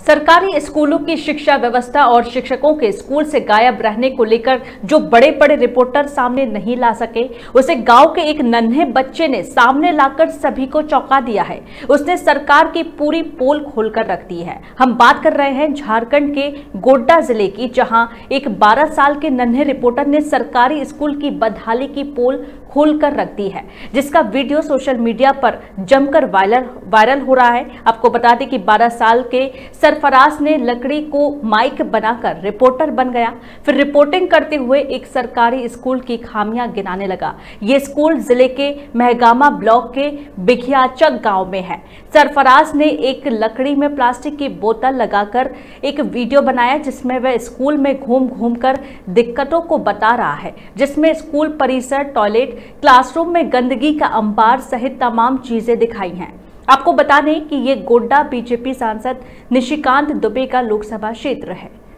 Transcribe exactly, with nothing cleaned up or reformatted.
सरकारी स्कूलों की शिक्षा व्यवस्था और शिक्षकों के स्कूल से गायब रहने को लेकर जो बड़े बड़े रिपोर्टर सामने नहीं ला सके, उसे गांव के एक नन्हे बच्चे ने सामने लाकर सभी को चौंका दिया है। उसने सरकार की पूरी पोल खोलकर रख दी है। हम बात कर रहे हैं झारखंड के गोड्डा जिले की, जहां एक बारह साल के नन्हे रिपोर्टर ने सरकारी स्कूल की बदहाली की पोल खोलकर रख दी है, जिसका वीडियो सोशल मीडिया पर जमकर वायरल वायरल हो रहा है। आपको बता दें कि बारह साल के सरफराज ने लकड़ी को माइक बनाकर रिपोर्टर बन गया, फिर रिपोर्टिंग करते हुए एक सरकारी स्कूल की खामियां गिनाने लगा। ये स्कूल जिले के महगामा ब्लॉक के बिखियाचक गांव में है। सरफराज ने एक लकड़ी में प्लास्टिक की बोतल लगाकर एक वीडियो बनाया, जिसमें वह स्कूल में घूम घूम कर दिक्कतों को बता रहा है, जिसमें स्कूल परिसर, टॉयलेट, क्लासरूम में गंदगी का अंबार सहित तमाम चीजें दिखाई हैं। आपको बता दें कि ये गोड्डा बीजेपी सांसद निशिकांत दुबे का लोकसभा क्षेत्र है।